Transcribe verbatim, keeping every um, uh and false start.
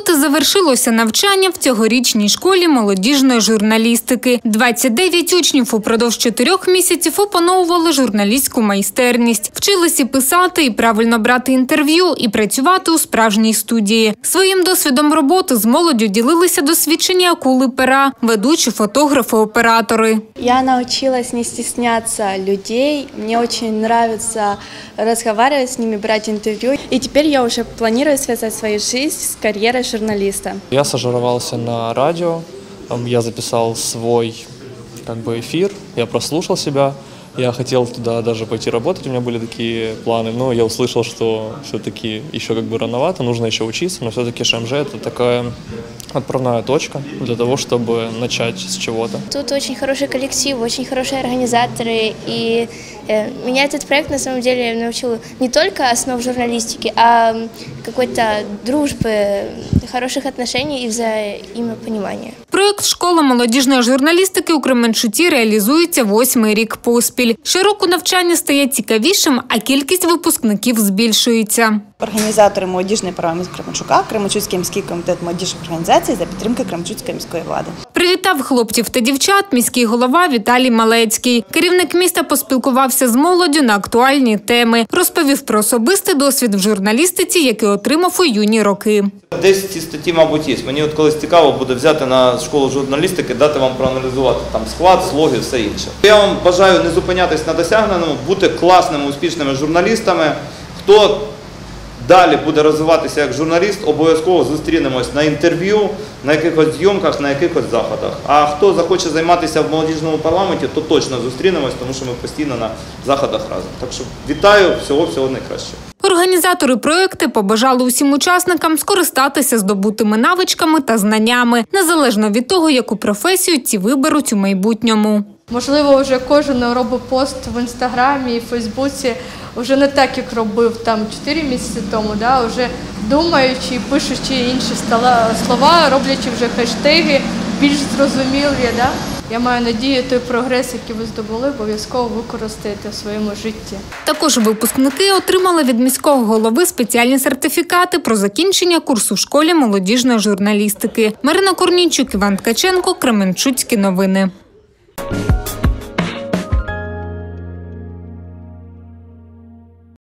От і завершилося навчання в цьогорічній школі молодіжної журналістики. двадцять дев'ять учнів упродовж чотирьох місяців опановували журналістську майстерність. Вчилися писати і правильно брати інтерв'ю, і працювати у справжній студії. Своїм досвідом роботи з молоддю ділилися досвідчені акули пера, ведучі, фотографи, оператори. Я научилась не стесняться людей. Мне очень нравится разговаривать с ними, брать интервью. И теперь я уже планирую связать свою жизнь с карьерой журналиста. Я стажировался на радио, я записал свой как бы эфир, я прослушал себя. Я хотел туда даже пойти работать, у меня были такие планы, но я услышал, что все-таки еще как бы рановато, нужно еще учиться, но все-таки ШМЖ – это такая отправная точка для того, чтобы начать с чего-то. Тут очень хороший коллектив, очень хорошие организаторы, и э, меня этот проект на самом деле научил не только основ журналистики, а какой-то дружбы, хороших отношений и взаимопонимания. Проєкт «Школа молодіжної журналістики» у Кременчуці реалізується восьмий рік поспіль. Щороку навчання стає цікавішим, а кількість випускників збільшується. Організатори молодіжної програми з Кременчука, Кременчуцький міський комітет молодіжних організацій за підтримки Кременчуцької міської влади. Привітав хлопців та дівчат міський голова Віталій Малецький. Керівник міста поспілкувався з молоддю на актуальні теми. Розповів про особистий досвід в журналістиці, який отримав у юні роки. Десь ці статті, мабуть, є. Мені от колись цікаво буде взяти на школу журналістики, дати вам проаналізувати там склад, слоги, все інше. Я вам бажаю не зупинятись на досягненому, бути класними, успішними журналістами. Хто далі буде розвиватися як журналіст, обов'язково зустрінемось на інтерв'ю, на якихось зйомках, на якихось заходах. А хто захоче займатися в молодіжному парламенті, то точно зустрінемось, тому що ми постійно на заходах разом. Так що вітаю, всього-всього найкращого. Організатори проєкту побажали усім учасникам скористатися здобутими навичками та знаннями, незалежно від того, яку професію ті виберуть у майбутньому. Можливо, вже кожен робить пост в Інстаграмі і Фейсбуці вже не так, як робив там чотири місяці тому, да, вже думаючи, пишучи інші слова, роблячи вже хештеги більш зрозумілі. Да. Я маю надію, той прогрес, який ви здобули, обов'язково використаєте в своєму житті. Також випускники отримали від міського голови спеціальні сертифікати про закінчення курсу в школі молодіжної журналістики. Марина Корнійчук, Іван Ткаченко, Кременчуцькі новини.